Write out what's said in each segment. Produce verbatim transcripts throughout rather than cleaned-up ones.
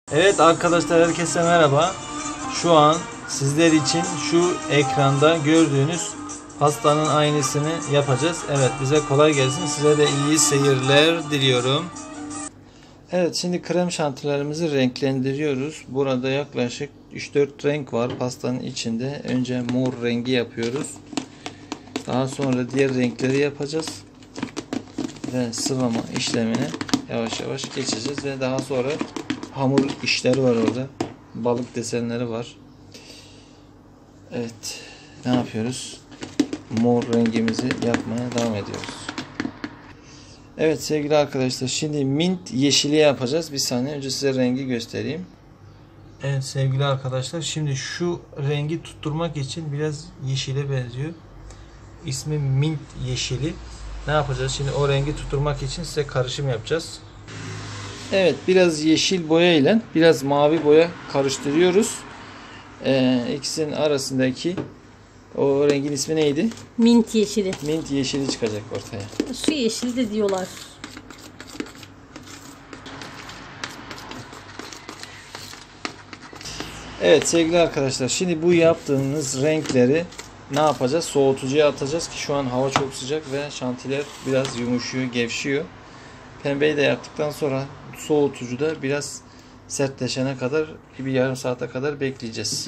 Evet arkadaşlar, herkese merhaba. Şu an sizler için şu ekranda gördüğünüz pastanın aynısını yapacağız. Evet, bize kolay gelsin. Size de iyi seyirler diliyorum. Evet, şimdi krem şantilerimizi renklendiriyoruz. Burada yaklaşık üç dört renk var pastanın içinde. Önce mor rengi yapıyoruz. Daha sonra diğer renkleri yapacağız. Ve sıvama işlemine yavaş yavaş geçeceğiz. Ve daha sonra hamur işleri var orada. Balık desenleri var. Evet. Ne yapıyoruz? Mor rengimizi yapmaya devam ediyoruz. Evet sevgili arkadaşlar, şimdi mint yeşili yapacağız. Bir saniye önce size rengi göstereyim. Evet sevgili arkadaşlar, şimdi şu rengi tutturmak için biraz yeşile benziyor. İsmi mint yeşili. Ne yapacağız? Şimdi o rengi tutturmak için size karışım yapacağız. Evet, biraz yeşil boya ile biraz mavi boya karıştırıyoruz. Ee, ikisinin arasındaki o rengin ismi neydi? Mint yeşili. Mint yeşili çıkacak ortaya. Su yeşili de diyorlar. Evet sevgili arkadaşlar, şimdi bu yaptığınız renkleri ne yapacağız? Soğutucuya atacağız ki şu an hava çok sıcak ve şantiler biraz yumuşuyor, gevşiyor. Pembeyi de yaptıktan sonra soğutucuda biraz sertleşene kadar bir yarım saate kadar bekleyeceğiz.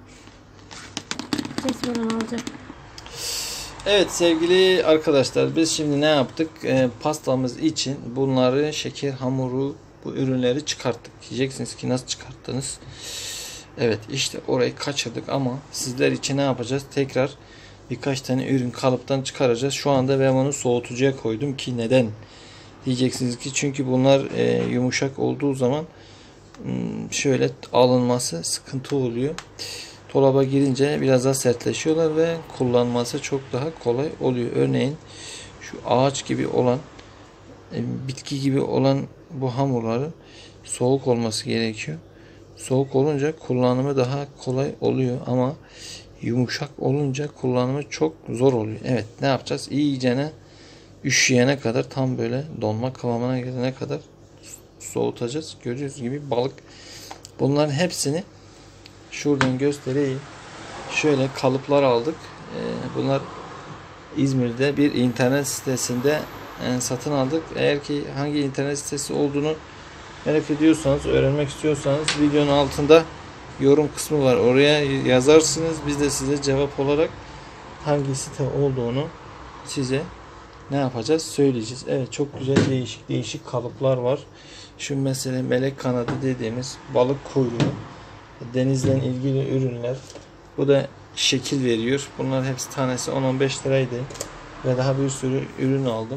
Evet sevgili arkadaşlar, biz şimdi ne yaptık? E, pastamız için bunları, şeker hamuru, bu ürünleri çıkarttık. Diyeceksiniz ki nasıl çıkarttınız? Evet, işte orayı kaçırdık ama sizler için ne yapacağız? Tekrar birkaç tane ürün kalıptan çıkaracağız. Şu anda ben onu soğutucuya koydum ki neden? Diyeceksiniz ki çünkü bunlar e, yumuşak olduğu zaman şöyle alınması sıkıntı oluyor. Dolaba girince biraz daha sertleşiyorlar ve kullanması çok daha kolay oluyor. Örneğin şu ağaç gibi olan, bitki gibi olan bu hamurların soğuk olması gerekiyor. Soğuk olunca kullanımı daha kolay oluyor ama yumuşak olunca kullanımı çok zor oluyor. Evet, ne yapacağız? İyicene üşüyene kadar, tam böyle donma kıvamına gelene kadar soğutacağız. Gördüğünüz gibi balık. Bunların hepsini şuradan göstereyim. Şöyle kalıplar aldık. Bunlar İzmir'de bir internet sitesinde satın aldık. Eğer ki hangi internet sitesi olduğunu merak ediyorsanız, öğrenmek istiyorsanız videonun altında yorum kısmı var. Oraya yazarsınız. Biz de size cevap olarak hangi site olduğunu size ne yapacağız? Söyleyeceğiz. Evet, çok güzel değişik değişik kalıplar var. Şu mesela melek kanadı dediğimiz balık kuyruğu, denizle ilgili ürünler. Bu da şekil veriyor. Bunlar hepsi tanesi on on beş liraydı. Ve daha bir sürü ürün aldım.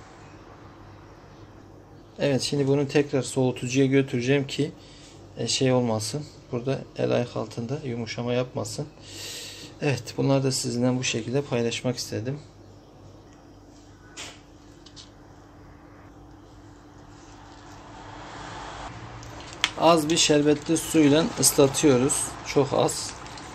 Evet, şimdi bunu tekrar soğutucuya götüreceğim ki şey olmasın. Burada el ayak altında yumuşama yapmasın. Evet, bunları da sizinle bu şekilde paylaşmak istedim. Az bir şerbetli suyla ıslatıyoruz. Çok az.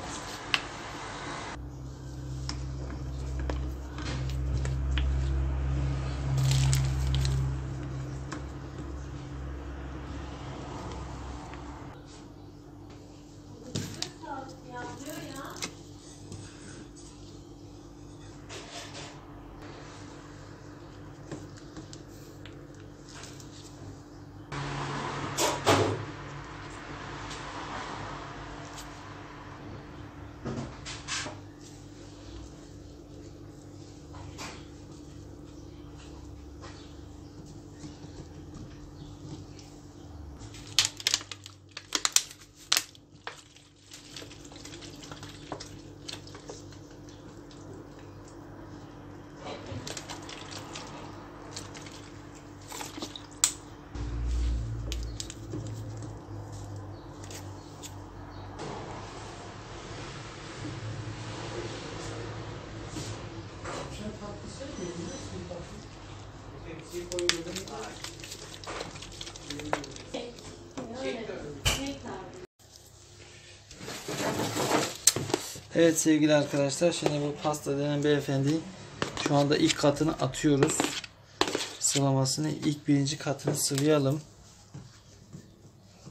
Evet sevgili arkadaşlar, şimdi bu pasta denen beyefendi şu anda ilk katını atıyoruz. Sıvamasını ilk birinci katını sıvayalım.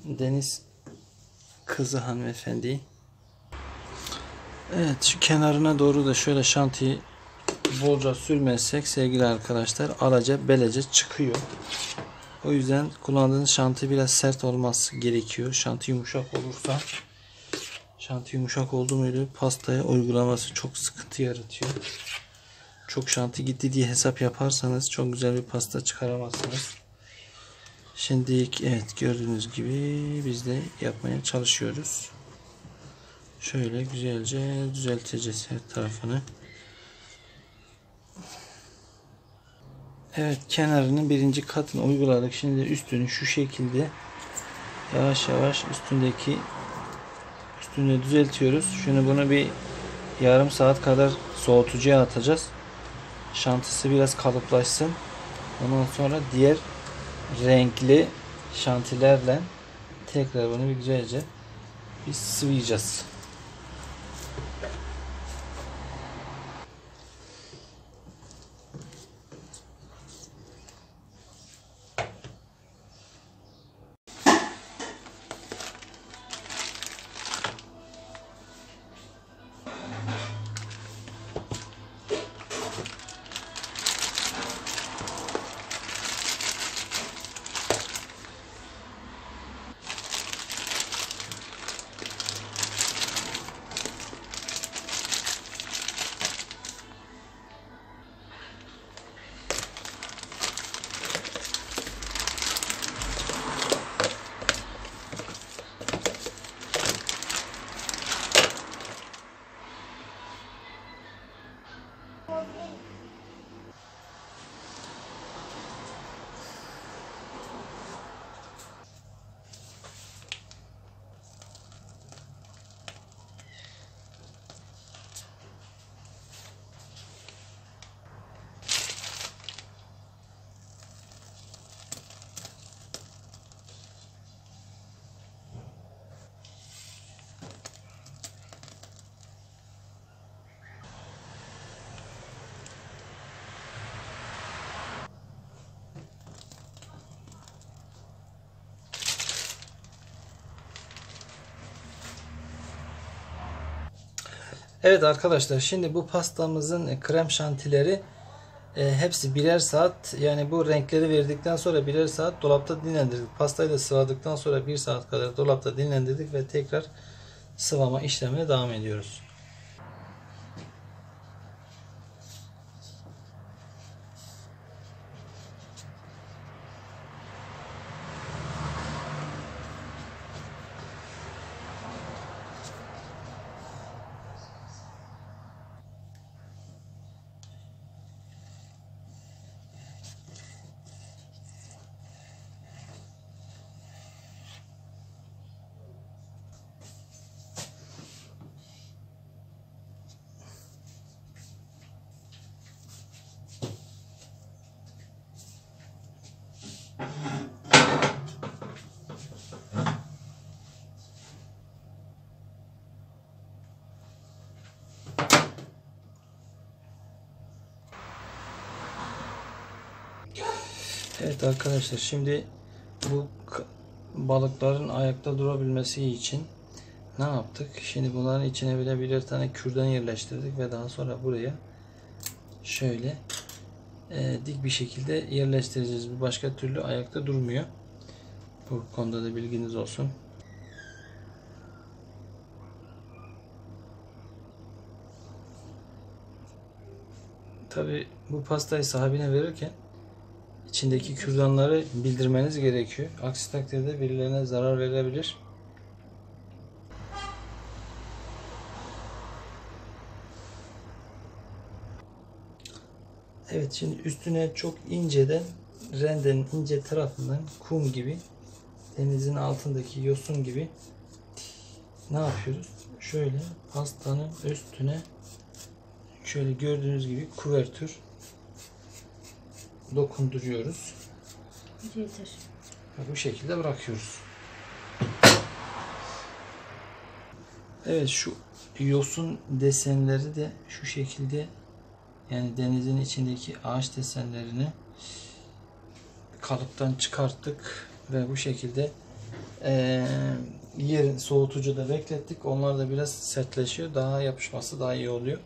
deniz kızı hanımefendi. Evet, şu kenarına doğru da şöyle şantiyi bolca sürmezsek sevgili arkadaşlar alaca belece çıkıyor. O yüzden kullandığınız şanti biraz sert olması gerekiyor. Şanti yumuşak olursa, şanti yumuşak oldu muydu pastaya uygulaması çok sıkıntı yaratıyor. Çok şanti gitti diye hesap yaparsanız çok güzel bir pasta çıkaramazsınız. Şimdi evet, gördüğünüz gibi biz de yapmaya çalışıyoruz. Şöyle güzelce düzelteceğiz her tarafını. Evet, kenarının birinci katını uyguladık. Şimdi üstünü şu şekilde yavaş yavaş üstündeki üstünü düzeltiyoruz. Şunu bunu bir yarım saat kadar soğutucuya atacağız. Şantisi biraz kalıplaşsın. Ondan sonra diğer renkli şantilerle tekrar bunu bir güzelce bir sıvayacağız. Evet arkadaşlar, şimdi bu pastamızın krem şantileri e, hepsi birer saat, yani bu renkleri verdikten sonra birer saat dolapta dinlendirdik. Pastayı da sıvadıktan sonra bir saat kadar dolapta dinlendirdik ve tekrar sıvama işlemine devam ediyoruz. Evet arkadaşlar, şimdi bu balıkların ayakta durabilmesi için ne yaptık? Şimdi bunların içine bile birer tane kürdan yerleştirdik ve daha sonra buraya şöyle e, dik bir şekilde yerleştireceğiz. Başka türlü ayakta durmuyor. Bu konuda da bilginiz olsun. Tabi bu pastayı sahibine verirken içindeki kürdanları bildirmeniz gerekiyor. Aksi takdirde birilerine zarar verebilir. Evet, şimdi üstüne çok inceden, rendenin ince tarafından kum gibi, denizin altındaki yosun gibi ne yapıyoruz? Şöyle pastanın üstüne şöyle gördüğünüz gibi kuvertür dokunduruyoruz. Yeter. Bu şekilde bırakıyoruz. Evet, şu yosun desenleri de şu şekilde, yani denizin içindeki ağaç desenlerini kalıptan çıkarttık ve bu şekilde Ee, yer soğutucuda beklettik. Onlar da biraz sertleşiyor. Daha yapışması daha iyi oluyor.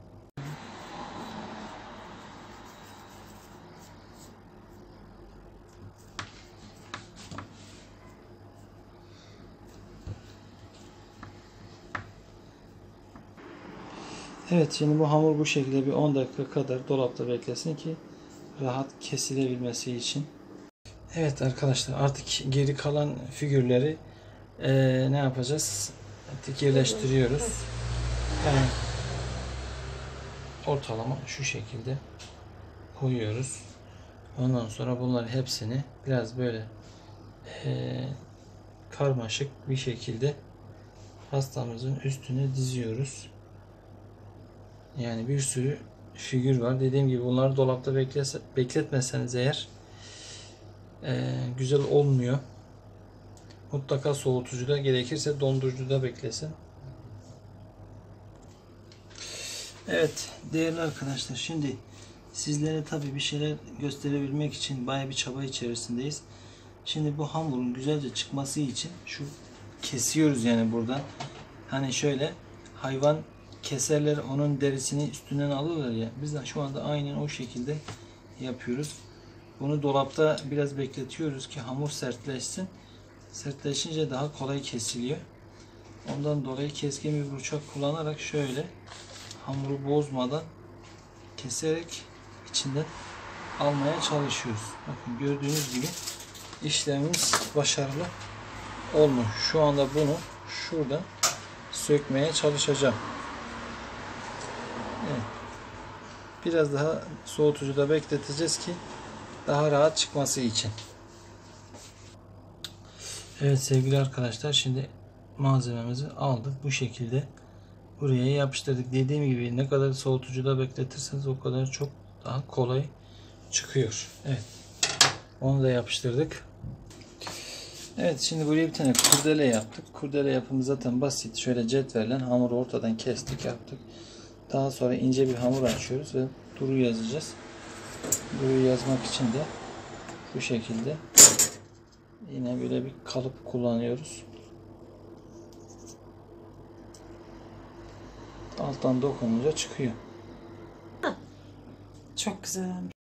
Evet, şimdi bu hamur bu şekilde bir on dakika kadar dolapta beklesin ki rahat kesilebilmesi için. Evet arkadaşlar, artık geri kalan figürleri eee, ne yapacağız? Artık yerleştiriyoruz. Yani ortalama şu şekilde koyuyoruz. Ondan sonra bunları hepsini biraz böyle eee, karmaşık bir şekilde pastamızın üstüne diziyoruz. Yani bir sürü figür var. Dediğim gibi bunları dolapta beklese, bekletmeseniz eğer e, güzel olmuyor. Mutlaka soğutucuda, gerekirse dondurucuda beklesin. Evet değerli arkadaşlar, şimdi sizlere tabii bir şeyler gösterebilmek için bayağı bir çaba içerisindeyiz. Şimdi bu hamurun güzelce çıkması için şu kesiyoruz yani buradan. Hani şöyle hayvan keserler, onun derisini üstünden alırlar ya. Biz de şu anda aynen o şekilde yapıyoruz. Bunu dolapta biraz bekletiyoruz ki hamur sertleşsin. Sertleşince daha kolay kesiliyor. Ondan dolayı keskin bir bıçak kullanarak şöyle hamuru bozmadan keserek içinden almaya çalışıyoruz. Bakın gördüğünüz gibi işlemimiz başarılı olmuş. Şu anda bunu şuradan sökmeye çalışacağım. Evet. Biraz daha soğutucuda bekleteceğiz ki daha rahat çıkması için. Evet sevgili arkadaşlar, şimdi malzememizi aldık. Bu şekilde buraya yapıştırdık. Dediğim gibi ne kadar soğutucuda bekletirseniz o kadar çok daha kolay çıkıyor. Evet. Onu da yapıştırdık. Evet, şimdi buraya bir tane kurdele yaptık. Kurdele yapımı zaten basit. Şöyle cetvelle hamuru ortadan kestik, yaptık. Daha sonra ince bir hamur açıyoruz ve duru yazacağız. Duru yazmak için de bu şekilde yine böyle bir kalıp kullanıyoruz. Alttan dokununca çıkıyor. Çok güzel.